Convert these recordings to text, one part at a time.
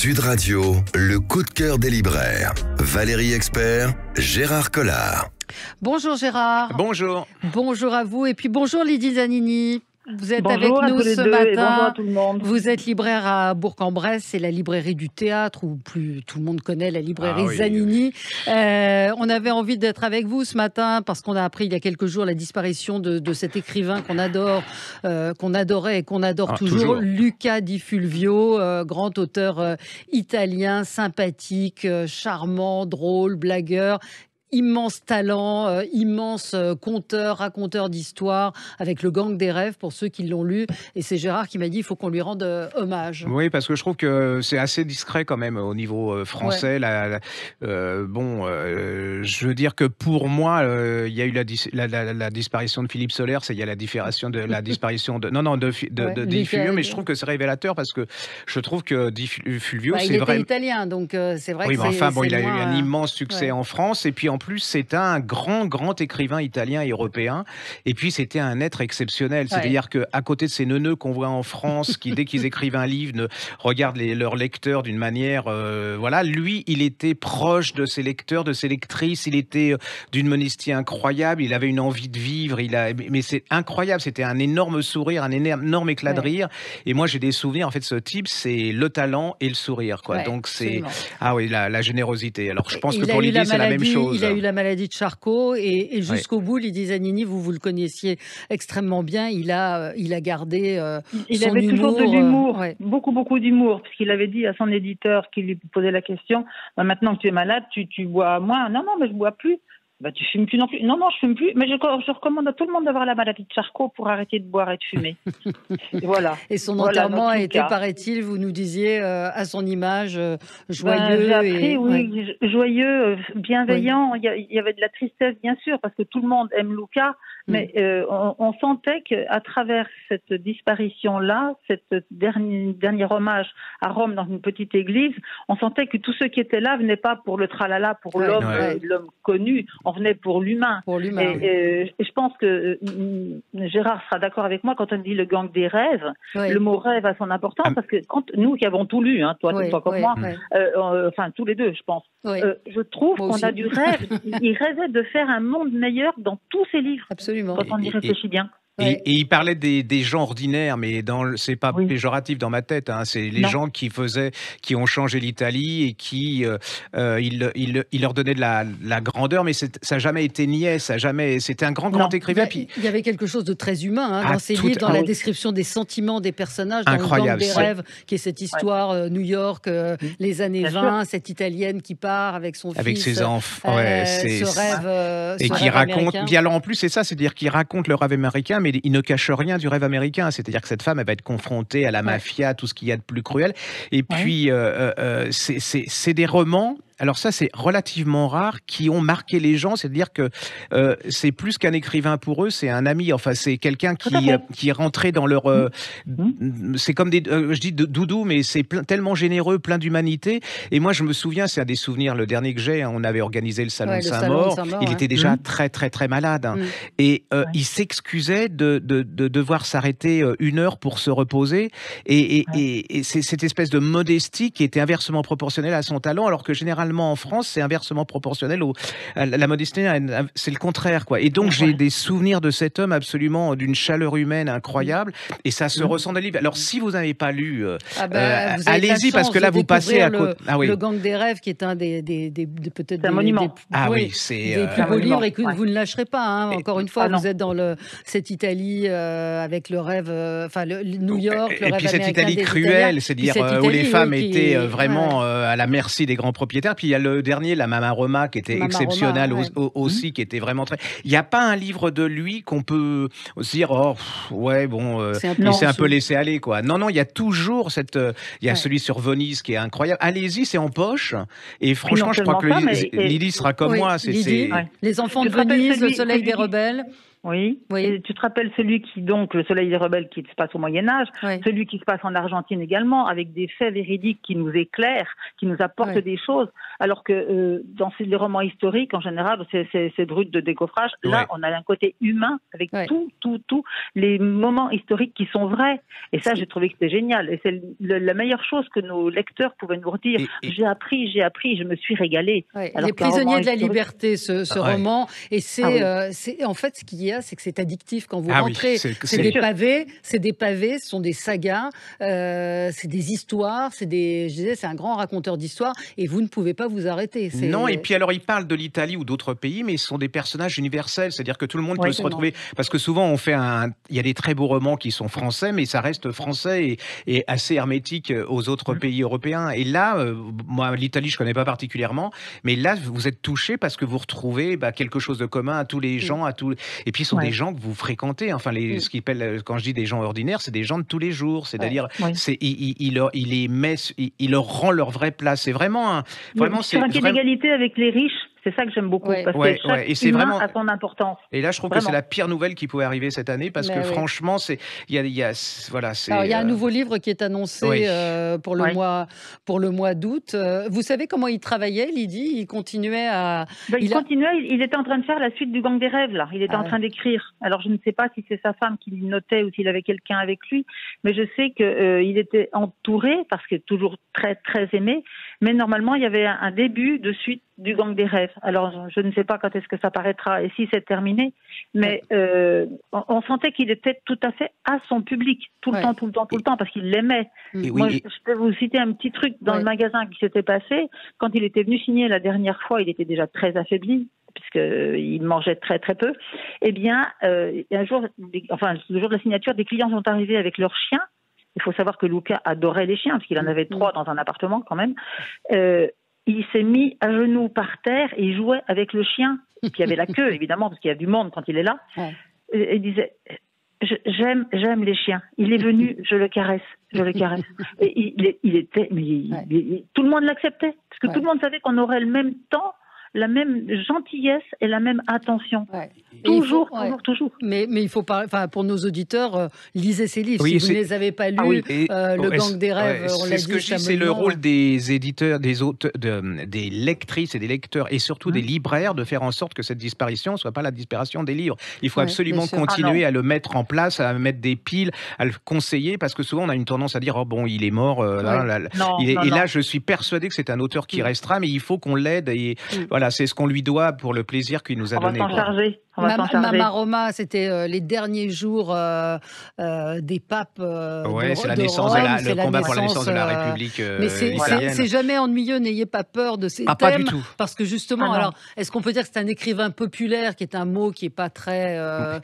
Sud Radio, le coup de cœur des libraires. Valérie Expert, Gérard Collard. Bonjour Gérard. Bonjour. Bonjour à vous et puis bonjour Lydie Zanini. Vous êtes bonjour avec nous ce matin. Bonjour à tout le monde. Vous êtes libraire à Bourg-en-Bresse, c'est la librairie du théâtre, ou plus tout le monde connaît la librairie Zanini. On avait envie d'être avec vous ce matin parce qu'on a appris il y a quelques jours la disparition de cet écrivain qu'on adore, qu'on adorait et qu'on adore toujours, Luca Di Fulvio, grand auteur italien, sympathique, charmant, drôle, blagueur. Immense talent, immense conteur, raconteur d'histoires avec Le Gang des rêves pour ceux qui l'ont lu. Et c'est Gérard qui m'a dit il faut qu'on lui rende hommage. Oui, parce que je trouve que c'est assez discret quand même au niveau français. Ouais. Je veux dire que pour moi, il y a eu la disparition de Philippe Sollers, il y a la disparition de Di Fulvio, mais je trouve que c'est révélateur parce que je trouve que Di Fulvio, c'est vrai. Il était italien, donc c'est vrai que mais enfin, il a eu un immense succès en France, et puis en plus, c'est un grand écrivain italien et européen. Et puis, c'était un être exceptionnel. C'est-à-dire qu'à côté de ces neuneux qu'on voit en France, qui, dès qu'ils écrivent un livre, regardent leurs lecteurs d'une manière... lui, il était proche de ses lecteurs, de ses lectrices. Il était d'une modestie incroyable. Il avait une envie de vivre. Mais c'est incroyable. C'était un énorme sourire, un énorme éclat de rire. Et moi, j'ai des souvenirs. En fait, ce type, c'est le talent et le sourire, quoi. Donc, c'est... Ah oui, la générosité. Alors, je pense que pour Lydie, c'est la même chose. Il a eu la maladie de Charcot et jusqu'au bout, Lydie Zanini, vous le connaissiez extrêmement bien. Il a gardé il son avait humour, toujours de l'humour, beaucoup d'humour, puisqu'il avait dit à son éditeur qui lui posait la question maintenant que tu es malade, tu bois moins. Non, mais je bois plus. Tu fumes plus non plus. Non, je fume plus. Mais je recommande à tout le monde d'avoir la maladie de Charcot pour arrêter de boire et de fumer. Voilà. Et son enterrement a été, paraît-il, vous nous disiez, à son image, joyeux. J'ai appris, joyeux, bienveillant. Oui. Il y avait de la tristesse, bien sûr, parce que tout le monde aime Luca. Mais on sentait qu'à travers cette disparition-là, cette dernier hommage à Rome dans une petite église, on sentait que tous ceux qui étaient là venaient pas pour le tralala, pour l'homme connu, on venait pour l'humain. Et je pense que Gérard sera d'accord avec moi quand on dit Le Gang des rêves. Le mot rêve a son importance parce que quand nous qui avons tout lu, toi comme moi, enfin tous les deux, je pense. Je trouve qu'on a du rêve. Il rêvait de faire un monde meilleur dans tous ses livres. Absolument. Quand on y réfléchit bien. Et il parlait des gens ordinaires, mais c'est pas péjoratif dans ma tête. C'est les gens qui ont changé l'Italie et qui il leur donnait de la grandeur, mais ça n'a jamais été niais, c'était un grand écrivain. Il y avait quelque chose de très humain dans ses livres, dans la description des sentiments des personnages, dans Le Gang des rêves, qui est cette histoire New York, les années 20, cette Italienne qui part avec son fils, avec ses enfants, ce rêve, et qui raconte. Puis alors en plus c'est ça, c'est-à-dire qu'il raconte le rêve américain. Mais il ne cache rien du rêve américain. C'est-à-dire que cette femme, elle va être confrontée à la mafia, tout ce qu'il y a de plus cruel. Et puis, c'est des romans. Alors ça, c'est relativement rare, qui ont marqué les gens. C'est-à-dire que c'est plus qu'un écrivain pour eux, c'est un ami. Enfin, c'est quelqu'un qui est rentré dans leur... c'est comme je dis doudou, mais c'est tellement généreux, plein d'humanité. Et moi, je me souviens, c'est un des souvenirs, le dernier que j'ai, on avait organisé le Salon de Saint-Maur. Il était déjà très, très, très malade. Et il s'excusait de devoir s'arrêter 1 heure pour se reposer. Et c'est cette espèce de modestie qui était inversement proportionnelle à son talent, alors que généralement, en France, c'est inversement proportionnel à la modestie, c'est le contraire, quoi. Et donc, j'ai des souvenirs de cet homme absolument d'une chaleur humaine incroyable, et ça se ressent dans le livre. Alors, si vous n'avez pas lu, allez-y, parce que là, vous passez à côté. Le Gang des rêves, qui est un des peut-être un monument. Des plus beaux livres, et que vous ne lâcherez pas. Encore une fois, vous êtes dans cette Italie avec le rêve, le New York, le rêve américain. Et puis cette Italie cruelle, c'est-à-dire où les femmes étaient vraiment à la merci des grands propriétaires. Puis il y a le dernier, la Mama Roma, qui était exceptionnel aussi, qui était vraiment très... Il n'y a pas un livre de lui qu'on peut se dire, il s'est un peu laissé aller, quoi. Non, il y a toujours il y a celui sur Venise qui est incroyable. Allez-y, c'est en poche. Et franchement, je crois que Lydie sera comme moi. Les enfants de Venise, Le Soleil des rebelles. Oui. Et tu te rappelles celui Le Soleil des rebelles, qui se passe au Moyen-Âge, celui qui se passe en Argentine également, avec des faits véridiques qui nous éclairent, qui nous apportent des choses. Alors que dans les romans historiques, en général, c'est brut de décoffrage. Là, on a un côté humain avec tous les moments historiques qui sont vrais. Et ça, j'ai trouvé que c'était génial. Et c'est la meilleure chose que nos lecteurs pouvaient nous dire. J'ai appris, je me suis régalée. Les prisonniers de la liberté, ce roman. Et en fait, ce qu'il y a, c'est que c'est addictif quand vous rentrez. C'est des pavés, ce sont des sagas, c'est des histoires, c'est un grand raconteur d'histoires et vous ne pouvez pas vous arrêter. Non, et puis alors il parle de l'Italie ou d'autres pays, mais ce sont des personnages universels, c'est-à-dire que tout le monde peut se retrouver, parce que souvent il y a des très beaux romans qui sont français, mais ça reste français et assez hermétique aux autres pays européens. Et là, moi l'Italie je connais pas particulièrement, mais là vous êtes touché parce que vous retrouvez quelque chose de commun à tous les gens, et puis ce sont des gens que vous fréquentez, enfin ce qu'ils appellent, quand je dis des gens ordinaires, c'est des gens de tous les jours, c'est-à-dire il leur rend leur vraie place. C'est vraiment sur un pied d'égalité avec les riches. C'est ça que j'aime beaucoup, parce que chaque humain a son importance. Et là, je trouve que c'est la pire nouvelle qui pouvait arriver cette année, parce que franchement, il y a un nouveau livre qui est annoncé pour le mois d'août. Vous savez comment il travaillait, Lydie? Il continuait à... il était en train de faire la suite du Gang des rêves, là. Il était en train d'écrire. Alors, je ne sais pas si c'est sa femme qui le notait ou s'il avait quelqu'un avec lui, mais je sais qu'il était entouré, parce qu'il est toujours très, très aimé, mais normalement, il y avait un début de suite du Gang des rêves. Alors, je ne sais pas quand est-ce que ça paraîtra et si c'est terminé, mais on sentait qu'il était tout à fait à son public, tout le temps, parce qu'il l'aimait. Moi, je peux vous citer un petit truc dans le magasin qui s'était passé. Quand il était venu signer la dernière fois, il était déjà très affaibli, puisqu'il mangeait très très peu. Eh bien, un jour, le jour de la signature, des clients sont arrivés avec leurs chiens. Il faut savoir que Luca adorait les chiens, parce qu'il en avait 3 dans un appartement quand même. Il s'est mis à genoux par terre et il jouait avec le chien, qui avait la queue, évidemment, parce qu'il y a du monde quand il est là. Et il disait, j'aime les chiens. Il est venu, je le caresse. Et tout le monde l'acceptait, parce que tout le monde savait qu'on aurait le même temps, la même gentillesse et la même attention. Toujours. Mais il faut parler, pour nos auditeurs, lisez ces livres. Si vous ne les avez pas lus, le Gang des rêves, on l'a dit. C'est ce que je dis, c'est le rôle des éditeurs, des lectrices et des lecteurs, et surtout des libraires, de faire en sorte que cette disparition ne soit pas la disparition des livres. Il faut absolument continuer à le mettre en place, à mettre des piles, à le conseiller, parce que souvent on a une tendance à dire il est mort. Là, je suis persuadé que c'est un auteur qui restera, mais il faut qu'on l'aide, et voilà, c'est ce qu'on lui doit pour le plaisir qu'il nous a donné. On va s'en charger. Mama Roma, c'était les derniers jours des papes. C'est la naissance, le combat pour la naissance de la République. Mais c'est jamais ennuyeux, n'ayez pas peur de ces thèmes. Pas du tout. Parce que justement, alors, est-ce qu'on peut dire que c'est un écrivain populaire, qui est un mot qui est pas très.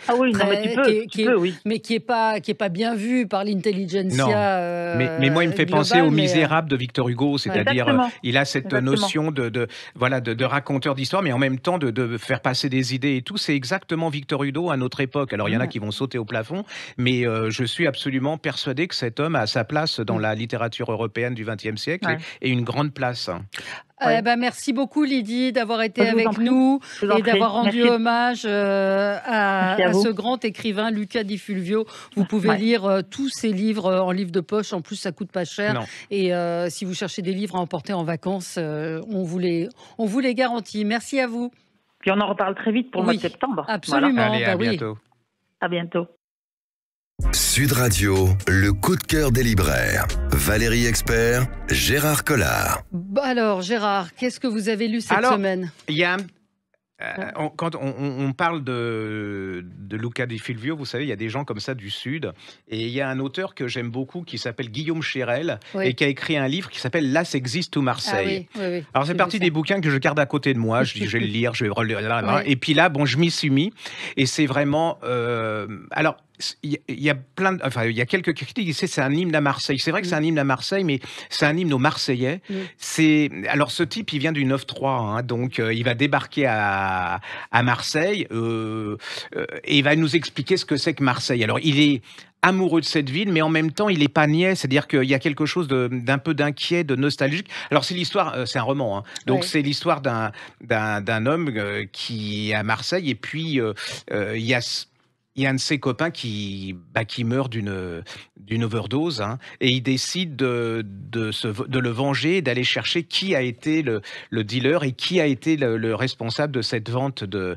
Mais qui est pas bien vu par l'intelligentsia. Mais moi, il me fait penser au Misérable de Victor Hugo, c'est-à-dire, il a cette notion de raconteur d'histoire, mais en même temps de faire passer des idées et tout. C'est exactement Victor Hugo à notre époque. Alors, il y en a qui vont sauter au plafond, mais je suis absolument persuadé que cet homme a sa place dans la littérature européenne du XXe siècle et une grande place. Merci beaucoup, Lydie, d'avoir été avec nous et d'avoir rendu hommage à ce grand écrivain, Luca Di Fulvio. Vous pouvez lire tous ses livres en livre de poche. En plus, ça coûte pas cher. Non. Et si vous cherchez des livres à emporter en vacances, on vous les garantit. Merci à vous. Puis on en reparle très vite pour le mois de septembre. Absolument. Voilà. Allez, à bientôt. À bientôt. Sud Radio, le coup de cœur des libraires. Valérie Expert, Gérard Collard. Alors, Gérard, qu'est-ce que vous avez lu cette semaine? Il y a quand on parle de Luca Di Fulvio, vous savez, il y a des gens comme ça du Sud. Et il y a un auteur que j'aime beaucoup qui s'appelle Guillaume Chérel et qui a écrit un livre qui s'appelle L'As existe ou Marseille. Alors, c'est parti des bouquins que je garde à côté de moi. Je dis, je vais le lire, je vais relire. Et puis là, je m'y suis mis. Et c'est vraiment... alors, il y a quelques critiques. C'est un hymne à Marseille. C'est vrai que c'est un hymne à Marseille, mais c'est un hymne aux Marseillais. Alors, ce type, il vient du 9-3, donc il va débarquer à Marseille et il va nous expliquer ce que c'est que Marseille. Alors, il est amoureux de cette ville, mais en même temps, il est pas niais, c'est-à-dire qu'il y a quelque chose d'un peu d'inquiet, de nostalgique. Alors, c'est l'histoire, c'est un roman, donc c'est l'histoire d'un homme qui est à Marseille, et puis il y a il y a un de ses copains qui meurt d'une overdose, hein, et il décide de le venger et d'aller chercher qui a été le dealer et qui a été le responsable de cette vente de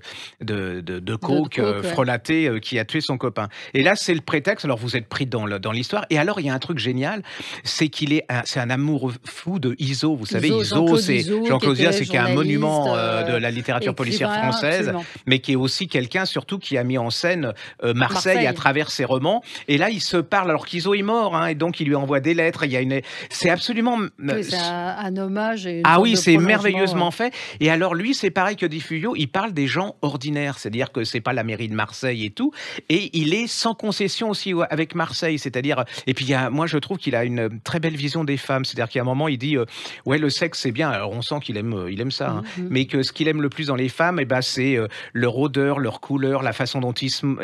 coke frelatée qui a tué son copain. Et là, c'est le prétexte. Alors, vous êtes pris dans l'histoire. Et alors, il y a un truc génial, c'est c'est un amoureux fou de Iso. Vous savez, Iso, c'est Jean-Claude Zia, c'est un monument de la littérature policière française, mais qui est aussi quelqu'un, surtout, qui a mis en scène Marseille à travers ses romans. Et là, ils se parlent alors qu'Iso est mort, hein, et donc il lui envoie des lettres. C'est absolument... c'est un hommage. Ah oui, c'est merveilleusement fait. Et alors lui, c'est pareil que Di Fuglio, il parle des gens ordinaires, c'est-à-dire que c'est pas la mairie de Marseille et tout. Et il est sans concession aussi avec Marseille, c'est-à-dire... Et puis moi, je trouve qu'il a une très belle vision des femmes. C'est-à-dire qu'à un moment, il dit ouais, le sexe, c'est bien. Alors on sent qu'il aime ça, hein. Mais que ce qu'il aime le plus dans les femmes, c'est leur odeur, leur couleur, la façon dont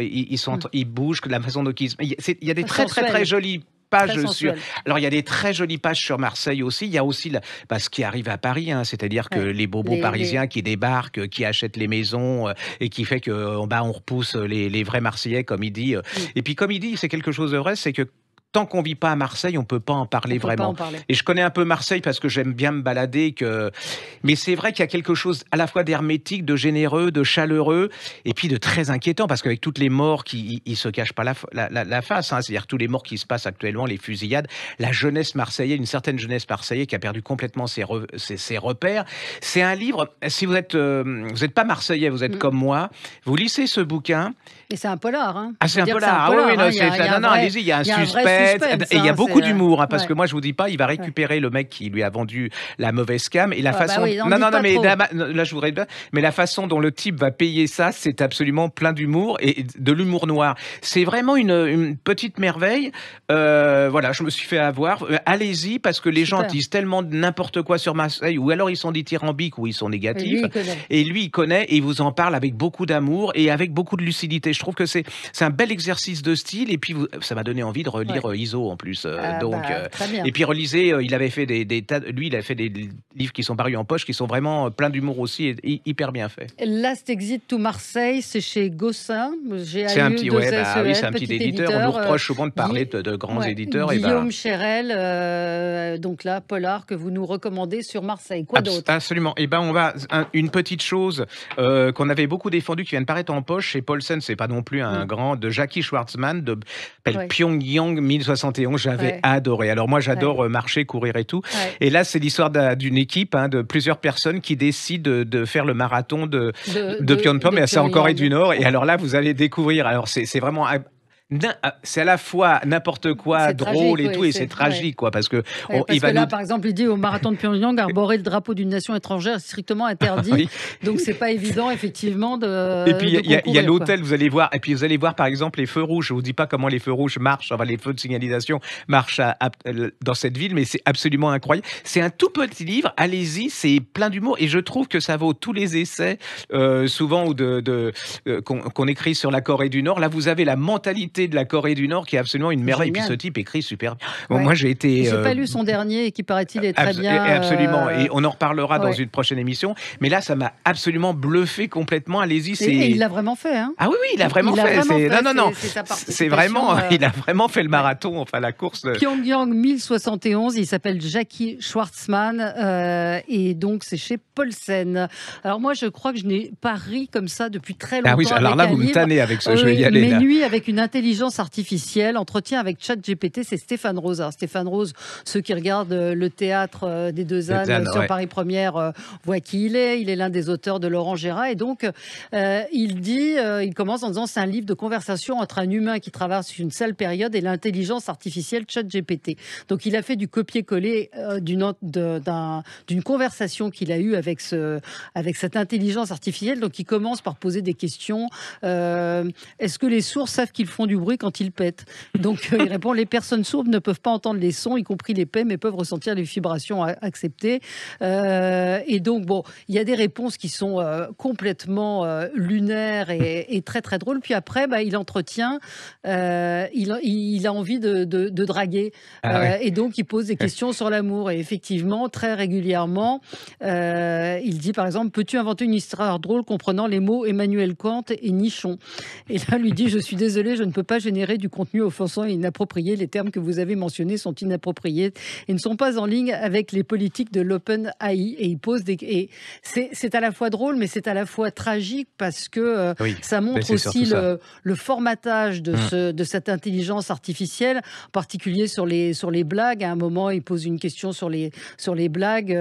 ils bougent, la façon dont il y a des très très très jolies pages sur. Alors il y a des très jolies pages sur Marseille aussi. Il y a aussi ce qui arrive à Paris, hein, c'est-à-dire que les bobos parisiens qui débarquent, qui achètent les maisons et qui fait que on repousse les vrais Marseillais, comme il dit. Et puis comme il dit, c'est quelque chose de vrai, c'est que tant qu'on vit pas à Marseille, on peut pas en parler vraiment. Et je connais un peu Marseille parce que j'aime bien me balader. Mais c'est vrai qu'il y a quelque chose à la fois d'hermétique, de généreux, de chaleureux, et puis de très inquiétant, parce qu'avec toutes les morts ils se cachent pas la face, hein. C'est-à-dire tous les morts qui se passent actuellement, les fusillades, la jeunesse marseillaise, une certaine jeunesse marseillaise qui a perdu complètement ses repères. C'est un livre. Si vous êtes pas marseillais, vous êtes comme moi, vous lisez ce bouquin. Et c'est un polar, hein. Ah, c'est un polar. Allez-y, il y a un suspense. Et il y a beaucoup d'humour, hein, parce que moi je vous dis pas, il va récupérer le mec qui lui a vendu la mauvaise cam et la façon. Mais là je voudrais bien. Mais la façon dont le type va payer ça, c'est absolument plein d'humour et de l'humour noir. C'est vraiment une petite merveille. Voilà, je me suis fait avoir. Allez-y, parce que les gens disent tellement n'importe quoi sur Marseille, ou alors ils sont dithyrambiques ou ils sont négatifs. Et lui il connaît et il vous en parle avec beaucoup d'amour et avec beaucoup de lucidité. Je trouve que c'est un bel exercice de style et puis ça m'a donné envie de relire Iso en plus. Et puis relisez, il avait fait il a fait des livres qui sont parus en poche, qui sont vraiment plein d'humour aussi et hyper bien faits. Last Exit to Marseille, c'est chez Gossin. C'est un petit, c'est un petit éditeur. On nous reproche souvent de parler de grands éditeurs. Guillaume Chérel, donc là, polar que vous nous recommandez sur Marseille. Quoi d'autre? Absolument. Et on va une petite chose qu'on avait beaucoup défendue, qui vient de paraître en poche chez Paulsen. C'est pas non plus un grand, de Jackie Schwartzman, s'appelle Pyongyang 1071. J'avais adoré. Alors moi, j'adore marcher, courir et tout. Et là, c'est l'histoire d'une équipe, hein, de plusieurs personnes qui décident de faire le marathon de Pyongyang, mais c'est en Corée du Nord. Et alors là, vous allez découvrir. Alors c'est vraiment... C'est à la fois n'importe quoi, drôle et tout, et c'est tragique, quoi, parce que par exemple, il dit au marathon de Pyongyang, arborer le drapeau d'une nation étrangère est strictement interdit. Donc c'est pas évident, effectivement, Et puis il y a l'hôtel, vous allez voir, et puis vous allez voir par exemple les feux rouges. Je vous dis pas comment les feux rouges marchent, enfin les feux de signalisation marchent dans cette ville, mais c'est absolument incroyable. C'est un tout petit livre, allez-y, c'est plein d'humour, et je trouve que ça vaut tous les essais, souvent qu'on écrit sur la Corée du Nord. Là, vous avez la mentalité de la Corée du Nord qui est absolument une merveille. Et puis ce type écrit super bien. Moi, j'ai pas lu son dernier qui, paraît-il, est très bien. Absolument. Et on en reparlera dans une prochaine émission. Mais là, ça m'a absolument bluffé complètement. Allez-y. Et il l'a vraiment fait, hein. Ah oui, il a vraiment fait. Non. C'est vraiment. Il a vraiment fait le marathon, enfin la course. Pyongyang 1071. Il s'appelle Jackie Schwartzman. Et donc, c'est chez Paulsen. Alors, moi, je crois que je n'ai pas ri comme ça depuis très longtemps. Ah oui, alors là, vous me tannez avec ce. Je vais y aller. Mes nuits avec une intelligence artificielle, entretien avec ChatGPT, c'est Stéphane Rose. Alors, Stéphane Rose, ceux qui regardent le théâtre des Deux Ânes sur Paris Première voient qui il est. Il est l'un des auteurs de Laurent Gérard. Et donc, il commence en disant c'est un livre de conversation entre un humain qui traverse une sale période et l'intelligence artificielle ChatGPT. Donc, il a fait du copier-coller d'une conversation qu'il a eue avec cette intelligence artificielle. Donc, il commence par poser des questions. Est-ce que les sourds savent qu'ils font du bruit quand il pète. Donc il répond, les personnes sourdes ne peuvent pas entendre les sons, y compris les pets, mais peuvent ressentir les vibrations acceptées. Et donc, bon, il y a des réponses qui sont complètement lunaires et très, très drôles. Puis après, il entretient, il a envie de draguer. Et donc, il pose des questions sur l'amour. Et effectivement, très régulièrement, il dit, par exemple, peux-tu inventer une histoire drôle comprenant les mots Emmanuel Kant et nichon? Et là, lui dit, je suis désolé, je ne peux pas générer du contenu offensant et inapproprié. Les termes que vous avez mentionnés sont inappropriés et ne sont pas en ligne avec les politiques de l'Open AI. Et il pose des... Et c'est à la fois drôle, mais c'est à la fois tragique parce que ça montre aussi le formatage de cette intelligence artificielle, en particulier sur les blagues. À un moment, il pose une question sur les blagues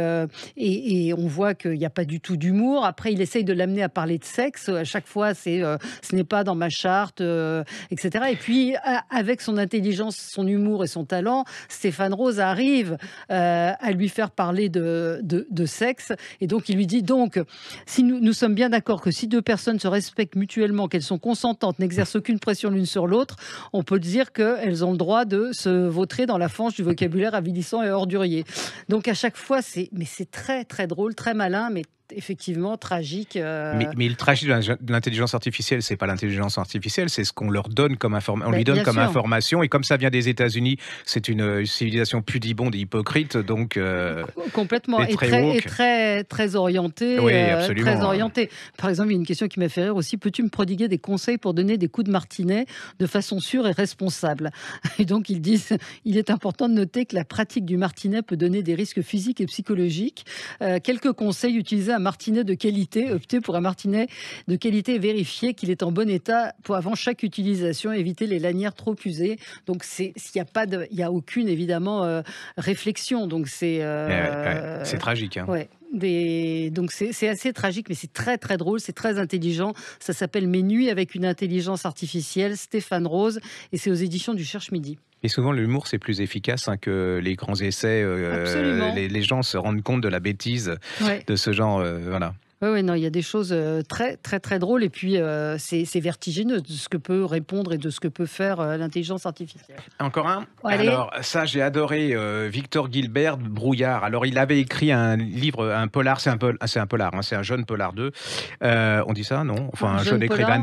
et on voit qu'il n'y a pas du tout d'humour. Après, il essaye de l'amener à parler de sexe. À chaque fois, ce n'est pas dans ma charte, etc. Et puis, avec son intelligence, son humour et son talent, Stéphane Rose arrive à lui faire parler de sexe. Et donc, il lui dit, donc, si nous sommes bien d'accord que si deux personnes se respectent mutuellement, qu'elles sont consentantes, n'exercent aucune pression l'une sur l'autre, on peut dire qu'elles ont le droit de se vautrer dans la fange du vocabulaire avilissant et ordurier. Donc, à chaque fois, c'est très, très drôle, très malin, mais effectivement tragique. Mais le tragique de l'intelligence artificielle, c'est pas l'intelligence artificielle, c'est ce qu'on leur donne comme information. On lui donne comme information, et comme ça vient des États-Unis, c'est une civilisation pudibonde et hypocrite, donc complètement et très très orientée. Oui, absolument. Très orientée. Par exemple, il y a une question qui m'a fait rire aussi. Peux-tu me prodiguer des conseils pour donner des coups de martinet de façon sûre et responsable? Et donc ils disent, il est important de noter que la pratique du martinet peut donner des risques physiques et psychologiques. Quelques conseils: utiliser un martinet de qualité, opter pour un martinet de qualité et vérifier qu'il est en bon état avant chaque utilisation, éviter les lanières trop usées. Donc il n'y a aucune évidemment réflexion. Donc c'est tragique. Hein. Ouais. Donc c'est assez tragique, mais c'est très très drôle, c'est très intelligent. Ça s'appelle Mes nuits avec une intelligence artificielle, Stéphane Rose, et c'est aux éditions du Cherche Midi. Et souvent, l'humour, c'est plus efficace que les grands essais. Les gens se rendent compte de la bêtise de ce genre. Voilà. Oui, non, il y a des choses très, très, très drôles. Et puis, c'est vertigineux de ce que peut répondre et de ce que peut faire l'intelligence artificielle. Encore un. Allez. Alors, ça, j'ai adoré Victor Gilbert, Brouillard. Alors, il avait écrit un livre, un polar. C'est un polar, hein, c'est un jeune polar 2. On dit ça, non? Enfin, un jeune écrivain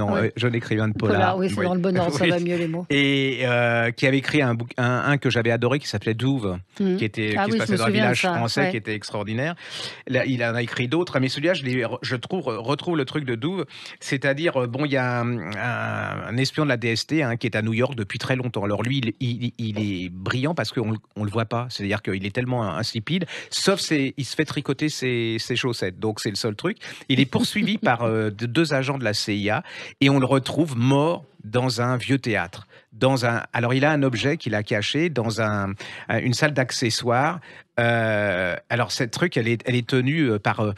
de polar. Oui, c'est dans le bon ordre, ça va mieux les mots. Et qui avait écrit un que j'avais adoré, qui s'appelait Douve, qui se passait dans un village français, qui était extraordinaire. Là, il en a écrit d'autres, mais celui-là, je retrouve le truc de Douve, c'est-à-dire, il y a un espion de la DST qui est à New York depuis très longtemps. Alors lui, il est brillant parce qu'on ne le voit pas, c'est-à-dire qu'il est tellement insipide, sauf il se fait tricoter ses chaussettes, donc c'est le seul truc. Il est poursuivi par deux agents de la CIA et on le retrouve mort dans un vieux théâtre. Alors, il a un objet qu'il a caché dans une salle d'accessoires. Alors, cette truc, elle est tenue par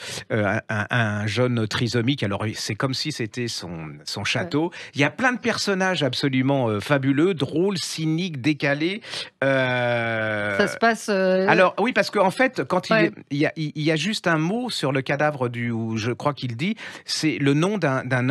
un jeune trisomique. Alors, c'est comme si c'était son château. Ouais. Il y a plein de personnages absolument fabuleux, drôles, cyniques, décalés. Ça se passe... Alors, oui, parce qu'en fait, quand il y a juste un mot sur le cadavre où je crois qu'il dit, c'est le nom d'un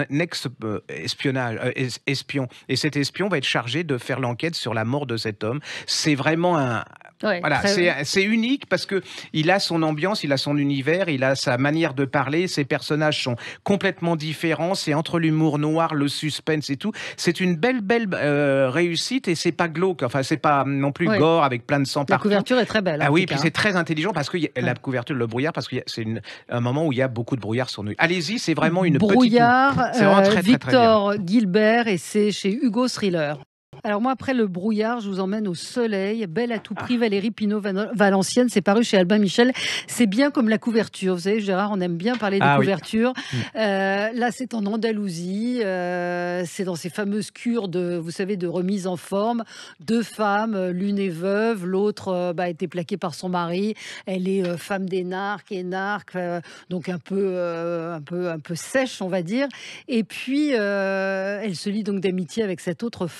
espion. Et cet espion va être chargé de faire l'enquête sur la mort de cet homme. C'est vraiment c'est unique parce que il a son ambiance, il a son univers, il a sa manière de parler. Ses personnages sont complètement différents. C'est entre l'humour noir, le suspense et tout. C'est une belle réussite et c'est pas glauque. Enfin, c'est pas non plus gore avec plein de sang partout. La couverture est très belle. Ah oui, puis c'est très intelligent parce que la couverture, le brouillard, parce que c'est un moment où il y a beaucoup de brouillard sur nous. Allez-y, c'est vraiment une brouillard, petite. C'est vraiment très, Victor très bien. Gilbert, et c'est chez Hugo Thriller. Alors moi, après le brouillard, je vous emmène au soleil. Belle à tout prix, Valérie Pinault-Valenciennes. C'est paru chez Albin Michel. C'est bien comme la couverture. Vous savez, Gérard, on aime bien parler des couvertures. Là, c'est en Andalousie. C'est dans ces fameuses cures de remise en forme. Deux femmes, l'une est veuve, l'autre a été plaquée par son mari. Elle est femme d'énarque, donc un peu sèche, on va dire. Et puis, elle se lie donc d'amitié avec cette autre femme. Il y a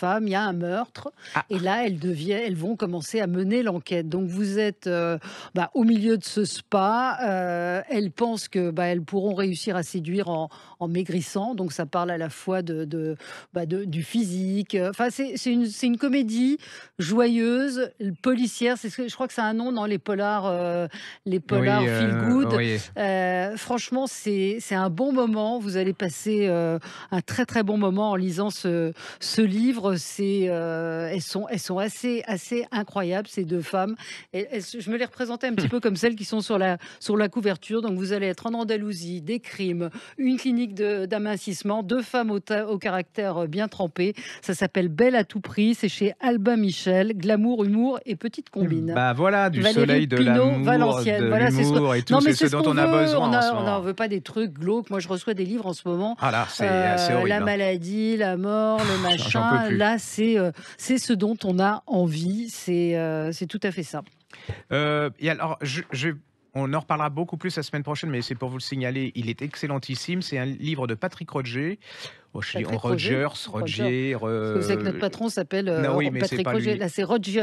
un meurtre. Et là, elles vont commencer à mener l'enquête. Donc vous êtes au milieu de ce spa. Elles pensent que elles pourront réussir à séduire en maigrissant. Donc ça parle à la fois du physique. Enfin, c'est une comédie joyeuse, policière. Je crois que c'est un nom dans les polars feel good. Oui. Franchement, c'est un bon moment. Vous allez passer un très très bon moment en lisant ce livre. Elles sont assez incroyables, ces deux femmes. Je me les représentais un petit peu comme celles qui sont sur la couverture. Donc vous allez être en Andalousie, des crimes, une clinique d'amincissement, deux femmes au caractère bien trempé. Ça s'appelle Belle à tout prix. C'est chez Albin Michel. Glamour, humour et petite combine. Voilà, du Valérie soleil, de Pinault, l'amour, Valenciennes. de Voilà, l'humour et tout. C'est ce dont on a besoin en ce On moment. n'en veut pas des trucs glauques. Moi, je reçois des livres en ce moment. Là, c'est horrible. La maladie, la mort, le J'en peux plus. Là, c'est ce dont on a envie. C'est tout à fait ça. Et alors, on en reparlera beaucoup plus la semaine prochaine, mais c'est pour vous le signaler. Il est excellentissime. C'est un livre de Patrick Roger. Roger. Parce que vous savez que notre patron s'appelle Patrick Roger. Là, c'est Rogers.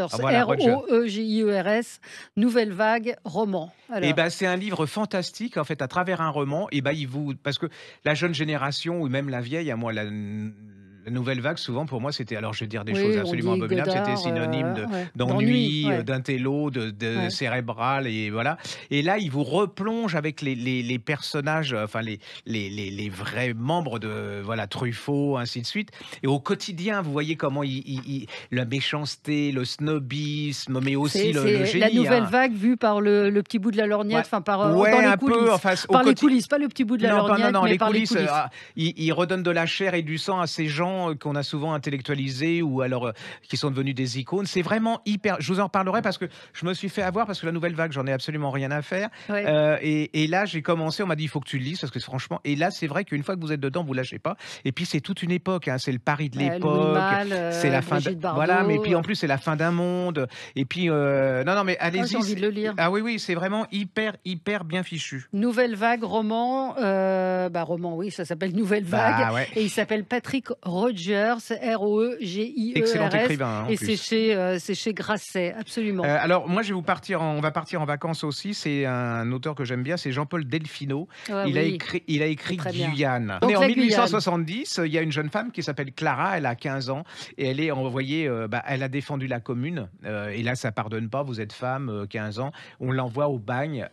Roegers. Nouvelle vague, roman. Alors. C'est un livre fantastique, en fait, à travers un roman. Parce que la jeune génération, ou même la vieille, à moi, la nouvelle vague, souvent, pour moi, c'était, alors je vais dire des choses absolument abominables, c'était synonyme d'ennui, d'intello, de cérébral, et voilà. Et là, il vous replonge avec les personnages, enfin, les vrais membres de, Truffaut, ainsi de suite. Et au quotidien, vous voyez comment la méchanceté, le snobisme, mais aussi le génie. La nouvelle vague vue par le petit bout de la lorgnette, dans les coulisses. Par les coulisses, pas le petit bout de la lorgnette, mais par les coulisses. Il redonne de la chair et du sang à ces gens qu'on a souvent intellectualisés ou alors qui sont devenus des icônes. C'est vraiment hyper... Je vous en reparlerai parce que je me suis fait avoir parce que la nouvelle vague, j'en ai absolument rien à faire. Et là, j'ai commencé, on m'a dit, il faut que tu le lises parce que franchement... Et là, c'est vrai qu'une fois que vous êtes dedans, vous lâchez pas. Et puis, c'est toute une époque. C'est le Paris de l'époque. C'est la fin mais puis en plus, c'est la fin d'un monde. Et puis, non, mais allez-y. J'ai envie de le lire. Ah oui, c'est vraiment hyper bien fichu. Nouvelle vague, roman. Roman, oui, ça s'appelle Nouvelle vague. Et il s'appelle Patrick Rogers, Roegers. Excellent écrivain. Et c'est chez Grasset, absolument. Alors, moi, on va partir en vacances aussi. C'est un auteur que j'aime bien, c'est Jean-Paul Delfino. Il a écrit Guyane. On est en 1870. Il y a une jeune femme qui s'appelle Clara, elle a 15 ans et elle est envoyée, elle a défendu la commune. Et là, ça pardonne pas, vous êtes femme, 15 ans. On l'envoie au bagne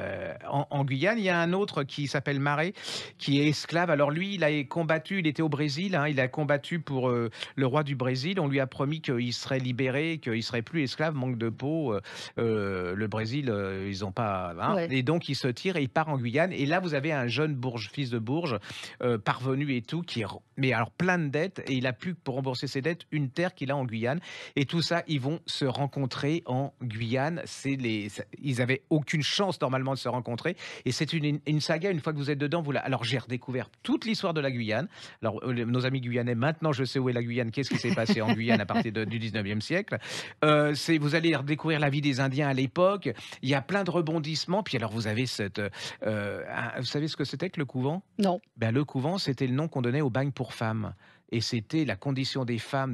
en Guyane. Il y a un autre qui s'appelle Marais, qui est esclave. Alors lui, il a combattu, il était au Brésil, il a combattu pour le roi du Brésil. On lui a promis qu'il serait libéré, qu'il serait plus esclave, manque de peau. Le Brésil, ils n'ont pas... Et donc, il se tire et il part en Guyane. Et là, vous avez un jeune fils de Bourges, parvenu et tout, mais alors plein de dettes. Et il a plus, pour rembourser ses dettes, une terre qu'il a en Guyane. Et tout ça, ils vont se rencontrer en Guyane. Ils n'avaient aucune chance, normalement, de se rencontrer. Et c'est une saga, une fois que vous êtes dedans, alors, j'ai redécouvert toute l'histoire de la Guyane. Alors, nos amis guyanais, maintenant, je sais où est la Guyane, qu'est-ce qui s'est passé en Guyane à partir du 19e siècle. Vous allez redécouvrir la vie des Indiens à l'époque. Il y a plein de rebondissements. Puis alors, vous avez vous savez ce que c'était que le couvent ? Non. Le couvent, c'était le nom qu'on donnait au bagne pour femmes. Et c'était la condition des femmes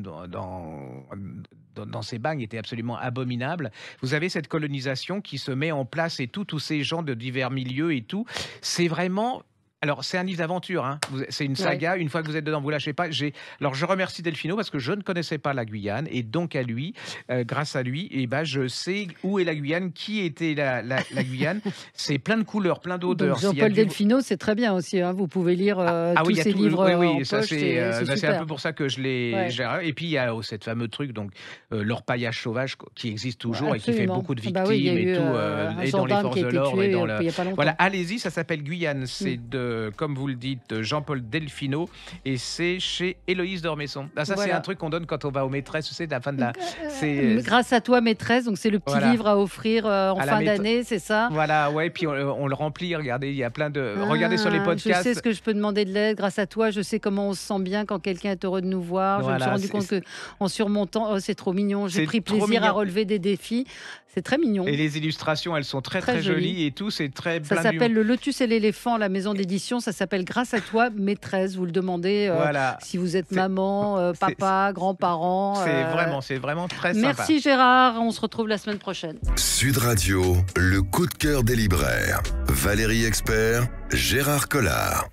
dans ces bagnes était absolument abominable. Vous avez cette colonisation qui se met en place et tous ces gens de divers milieux et tout. C'est vraiment... Alors, c'est un livre d'aventure, c'est une saga. Une fois que vous êtes dedans, vous ne lâchez pas. Alors, je remercie Delfino parce que je ne connaissais pas la Guyane. Et donc, grâce à lui, je sais où est la Guyane, qui était la Guyane. C'est plein de couleurs, plein d'odeurs. Jean-Paul Delfino, c'est très bien aussi. Vous pouvez lire tous ces livres en ça, poche. C'est un peu pour ça que je l'ai géré. Et puis, il y a cette fameux truc, l'orpaillage sauvage qui existe toujours et qui fait beaucoup de victimes et tout. Et dans les forces de l'ordre. Voilà, allez-y, ça s'appelle Guyane. C'est comme vous le dites, Jean-Paul Delfino, et c'est chez Héloïse d'Ormesson. Ça, c'est un truc qu'on donne quand on va aux maîtresses, tu sais, à la fin de la... Grâce à toi, maîtresse, donc c'est le petit livre à offrir en fin d'année, c'est ça ? Voilà, puis on le remplit, regardez, il y a plein de... Regardez sur les podcasts. Je sais ce que je peux demander de l'aide, grâce à toi, je sais comment on se sent bien quand quelqu'un est heureux de nous voir. Je me suis rendu compte qu'en surmontant, c'est trop mignon, j'ai pris plaisir à relever des défis. C'est très mignon. Et les illustrations, elles sont très jolies et tout, c'est très Ça s'appelle Le Lotus et l'éléphant, la maison d'édition. Ça s'appelle Grâce à toi, maîtresse. Vous le demandez si vous êtes maman, papa, grand-parent. C'est vraiment très sympa. Merci Gérard, on se retrouve la semaine prochaine. Sud Radio, le coup de cœur des libraires. Valérie Expert, Gérard Collard.